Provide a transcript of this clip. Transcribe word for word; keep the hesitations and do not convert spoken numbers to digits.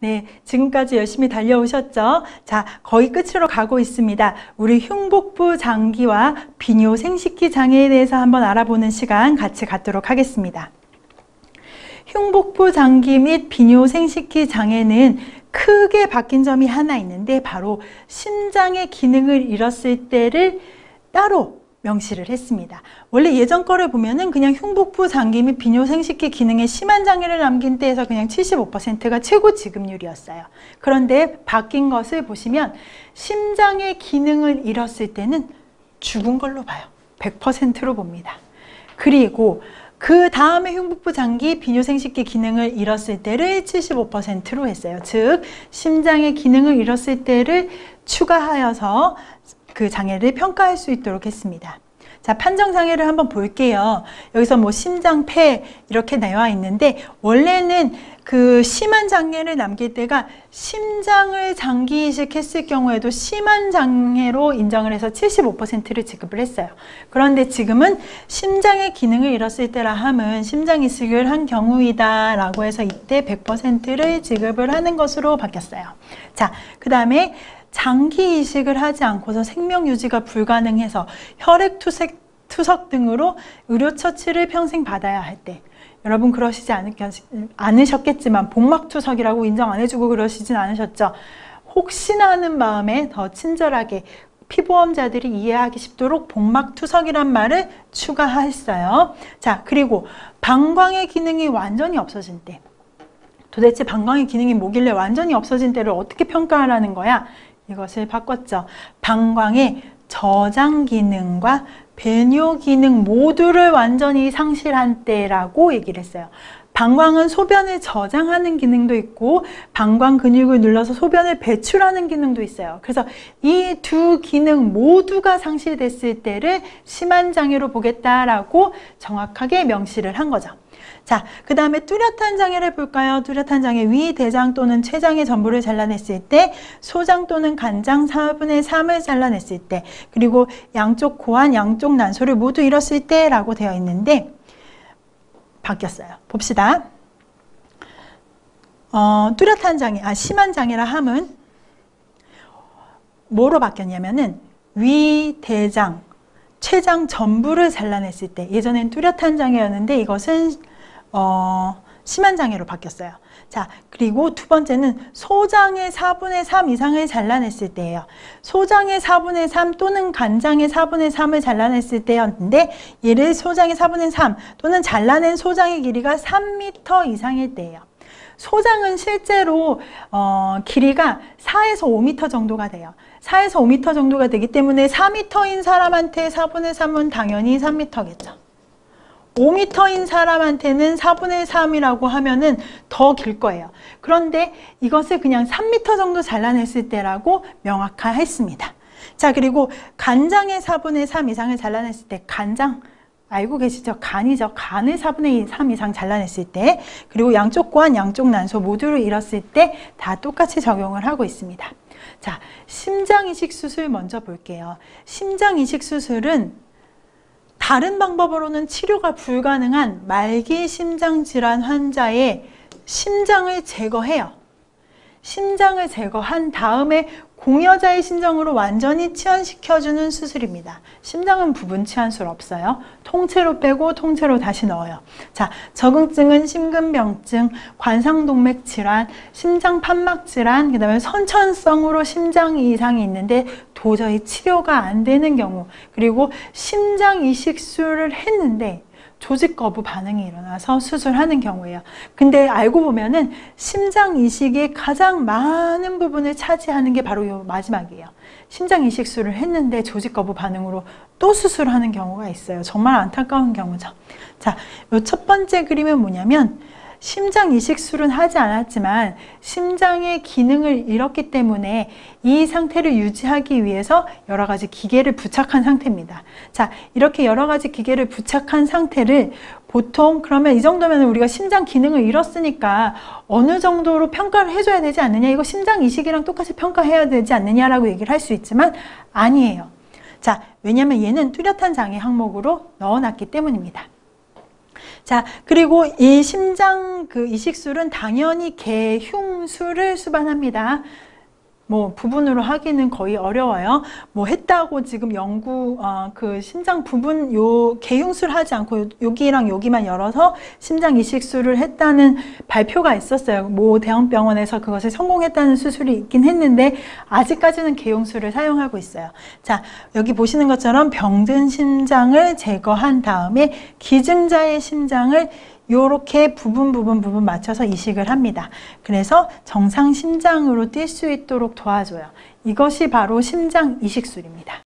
네, 지금까지 열심히 달려오셨죠? 자, 거의 끝으로 가고 있습니다. 우리 흉복부 장기와 비뇨 생식기 장애에 대해서 한번 알아보는 시간 같이 갖도록 하겠습니다. 흉복부 장기 및 비뇨 생식기 장애는 크게 바뀐 점이 하나 있는데 바로 심장의 기능을 잃었을 때를 따로 명시를 했습니다. 원래 예전 거를 보면은 그냥 흉복부 장기 및 비뇨 생식기 기능에 심한 장애를 남긴 때에서 그냥 칠십오 퍼센트가 최고 지급률이었어요. 그런데 바뀐 것을 보시면 심장의 기능을 잃었을 때는 죽은 걸로 봐요. 백 퍼센트로 봅니다. 그리고 그 다음에 흉복부 장기 비뇨 생식기 기능을 잃었을 때를 칠십오 퍼센트로 했어요. 즉 심장의 기능을 잃었을 때를 추가하여서 그 장애를 평가할 수 있도록 했습니다. 자, 판정 장애를 한번 볼게요. 여기서 뭐 심장, 폐 이렇게 나와 있는데 원래는 그 심한 장애를 남길 때가 심장을 장기 이식했을 경우에도 심한 장애로 인정을 해서 칠십오 퍼센트를 지급을 했어요. 그런데 지금은 심장의 기능을 잃었을 때라 함은 심장 이식을 한 경우이다 라고 해서 이때 백 퍼센트를 지급을 하는 것으로 바뀌었어요. 자, 그 다음에 장기 이식을 하지 않고서 생명 유지가 불가능해서 혈액 투석, 투석 등으로 의료 처치를 평생 받아야 할 때, 여러분 그러시지 않으셨겠지만 복막 투석이라고 인정 안 해주고 그러시진 않으셨죠? 혹시나 하는 마음에 더 친절하게 피보험자들이 이해하기 쉽도록 복막 투석이란 말을 추가했어요. 자, 그리고 방광의 기능이 완전히 없어진 때, 도대체 방광의 기능이 뭐길래 완전히 없어진 때를 어떻게 평가하라는 거야? 이것을 바꿨죠. 방광의 저장 기능과 배뇨 기능 모두를 완전히 상실한 때라고 얘기를 했어요. 방광은 소변을 저장하는 기능도 있고 방광 근육을 눌러서 소변을 배출하는 기능도 있어요. 그래서 이 두 기능 모두가 상실됐을 때를 심한 장애로 보겠다라고 정확하게 명시를 한 거죠. 자, 그 다음에 뚜렷한 장애를 볼까요? 뚜렷한 장애, 위, 대장 또는 췌장의 전부를 잘라냈을 때, 소장 또는 간장 사분의 삼을 잘라냈을 때, 그리고 양쪽 고환, 양쪽 난소를 모두 잃었을 때 라고 되어 있는데 바뀌었어요. 봅시다. 어, 뚜렷한 장애, 아, 심한 장애라 함은 뭐로 바뀌었냐면은 위, 대장, 췌장 전부를 잘라냈을 때, 예전엔 뚜렷한 장애였는데 이것은 어, 심한 장애로 바뀌었어요. 자, 그리고 두 번째는 소장의 사분의 삼 이상을 잘라냈을 때예요. 소장의 사분의 삼 또는 간장의 사분의 삼을 잘라냈을 때였는데 얘를 소장의 사분의 삼 또는 잘라낸 소장의 길이가 삼 미터 이상일 때예요. 소장은 실제로 어, 길이가 사에서 오 미터 정도가 돼요. 사에서 오 미터 정도가 되기 때문에 사 미터인 사람한테 사분의 삼은 당연히 삼 미터겠죠. 오 미터인 사람한테는 사분의 삼이라고 하면은 더 길 거예요. 그런데 이것을 그냥 삼 미터 정도 잘라냈을 때라고 명확화했습니다. 자, 그리고 간장의 사분의 삼 이상을 잘라냈을 때, 간장 알고 계시죠? 간이죠. 간을 사분의 삼 이상 잘라냈을 때, 그리고 양쪽 고환, 양쪽 난소 모두를 잃었을 때 다 똑같이 적용을 하고 있습니다. 자, 심장 이식 수술 먼저 볼게요. 심장 이식 수술은 다른 방법으로는 치료가 불가능한 말기 심장 질환 환자의 심장을 제거해요. 심장을 제거한 다음에 공여자의 심장으로 완전히 치환시켜주는 수술입니다. 심장은 부분 치환술 없어요. 통째로 빼고 통째로 다시 넣어요. 자, 적응증은 심근병증, 관상동맥 질환, 심장 판막 질환, 그 다음에 선천성으로 심장 이상이 있는데 도저히 치료가 안 되는 경우, 그리고 심장 이식술을 했는데 조직 거부 반응이 일어나서 수술하는 경우예요. 근데 알고 보면은 심장 이식의 가장 많은 부분을 차지하는 게 바로 이 마지막이에요. 심장 이식술을 했는데 조직 거부 반응으로 또 수술하는 경우가 있어요. 정말 안타까운 경우죠. 자, 이 첫 번째 그림은 뭐냐면 심장 이식술은 하지 않았지만 심장의 기능을 잃었기 때문에 이 상태를 유지하기 위해서 여러 가지 기계를 부착한 상태입니다. 자, 이렇게 여러 가지 기계를 부착한 상태를 보통 그러면 이 정도면 우리가 심장 기능을 잃었으니까 어느 정도로 평가를 해줘야 되지 않느냐, 이거 심장 이식이랑 똑같이 평가해야 되지 않느냐라고 얘기를 할 수 있지만 아니에요. 자, 왜냐하면 얘는 뚜렷한 장애 항목으로 넣어놨기 때문입니다. 자, 그리고 이 심장 그 이식술은 당연히 개, 흉, 개흉술을 수반합니다. 뭐 부분으로 하기는 거의 어려워요. 뭐 했다고 지금 연구 어, 그 심장 부분 요 개흉술 하지 않고 여기랑 여기만 열어서 심장 이식술을 했다는 발표가 있었어요. 모 대형병원에서 그것을 성공했다는 수술이 있긴 했는데 아직까지는 개흉술을 사용하고 있어요. 자, 여기 보시는 것처럼 병든 심장을 제거한 다음에 기증자의 심장을 요렇게 부분 부분 부분 맞춰서 이식을 합니다. 그래서 정상 심장으로 뛸 수 있도록 도와줘요. 이것이 바로 심장 이식술입니다.